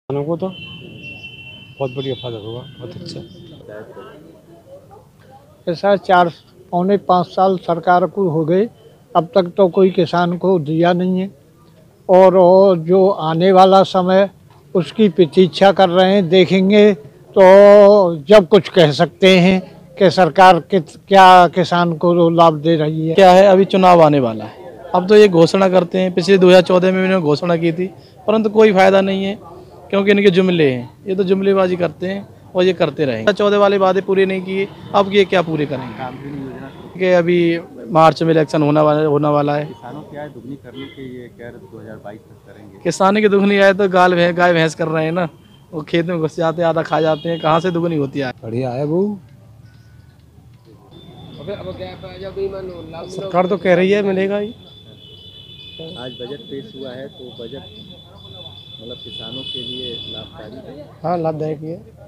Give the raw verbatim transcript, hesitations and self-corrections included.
किसानों को तो बहुत बढ़िया फायदा होगा, बहुत अच्छा। ऐसा चार पौने पाँच साल सरकार को हो गए, अब तक तो कोई किसान को दिया नहीं है। और वो जो आने वाला समय उसकी प्रतीक्षा कर रहे हैं, देखेंगे तो जब कुछ कह सकते हैं कि सरकार कित क्या किसान को लाभ दे रही है। क्या है, अभी चुनाव आने वाला है। अब तो ये घोषणा करते हैं, पिछले दो हज़ार चौदह में इन्होंने घोषणा की थी, परंतु कोई फायदा नहीं है क्योंकि इनके जुमले हैं। ये तो जुमलेबाजी करते हैं और ये करते रहेंगे। चौदह वाले वादे पूरे नहीं किए, अब ये क्या पूरे करेंगे। कि अभी मार्च में इलेक्शन होना वाला होने वाला है। किसानों की आय दुगनी करने के ये कह रहे दो हज़ार बाईस तक करेंगे। किसानी की दुगनी आए तो गाल भैंस गाय भैंस कर रहे हैं ना, वो खेत में घुस जाते हैं, आधा खा जाते हैं, कहाँ से दुगनी होती है। बढ़िया है वो, सरकार तो कह रही है मिलेगा ही। आज बजट पेश हुआ है तो बजट मतलब किसानों के लिए लाभकारी है। हाँ, लाभदायक ही है।